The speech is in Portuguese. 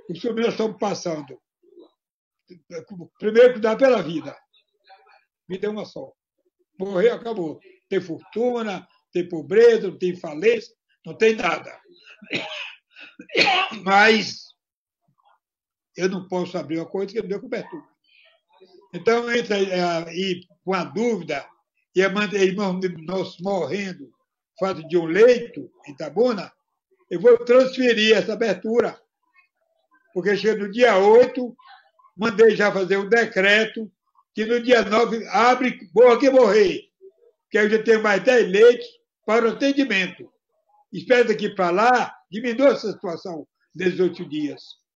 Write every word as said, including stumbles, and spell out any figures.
os que nós estamos passando. Primeiro, cuidar pela vida. Vida é uma só. Morrer, acabou. Tem fortuna, tem pobreza, não tem falência, não tem nada. Mas eu não posso abrir uma coisa que não deu cobertura. Então, entra aí com a dúvida, e irmãos nossos morrendo, fato de um leito em Itabuna, eu vou transferir essa abertura, porque chega no dia oito, mandei já fazer um decreto, que no dia nove abre, morra que morrer, que aí eu já tenho mais dez leitos para o atendimento. Espero daqui para lá, diminua essa situação desses oito dias.